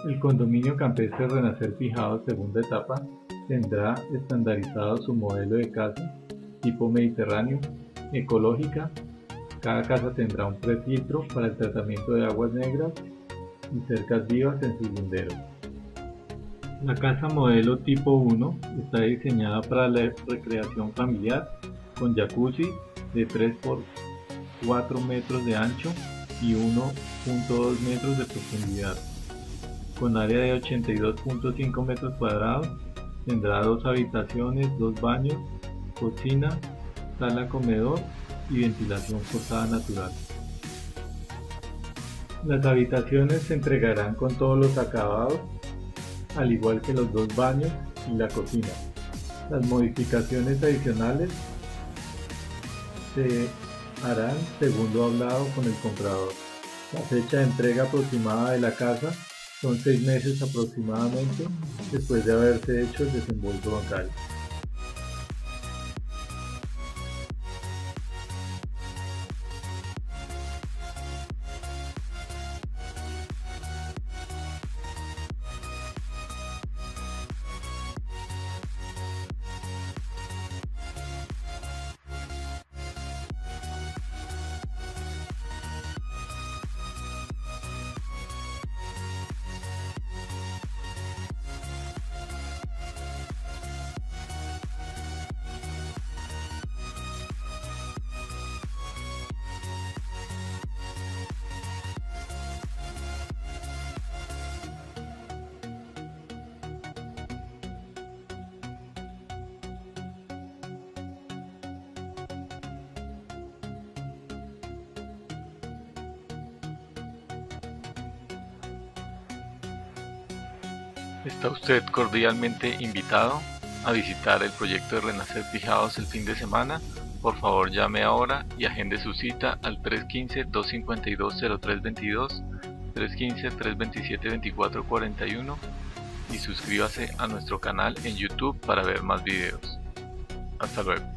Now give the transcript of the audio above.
El condominio campestre Renacer Fijado segunda etapa tendrá estandarizado su modelo de casa tipo mediterráneo, ecológica. Cada casa tendrá un prefiltro para el tratamiento de aguas negras y cercas vivas en sus linderos. La casa modelo tipo 1 está diseñada para la recreación familiar con jacuzzi de 3 por 4 metros de ancho y 1.2 metros de profundidad. Con área de 82.5 metros cuadrados, tendrá 2 habitaciones, 2 baños, cocina, sala comedor y ventilación forzada natural. Las habitaciones se entregarán con todos los acabados, al igual que los 2 baños y la cocina. Las modificaciones adicionales se harán según lo hablado con el comprador. La fecha de entrega aproximada de la casa son 6 meses aproximadamente después de haberse hecho el desembolso bancario. Está usted cordialmente invitado a visitar el proyecto de Renacer Fijados el fin de semana. Por favor, llame ahora y agende su cita al 315-252-0322, 315-327-2441 y suscríbase a nuestro canal en YouTube para ver más videos. Hasta luego.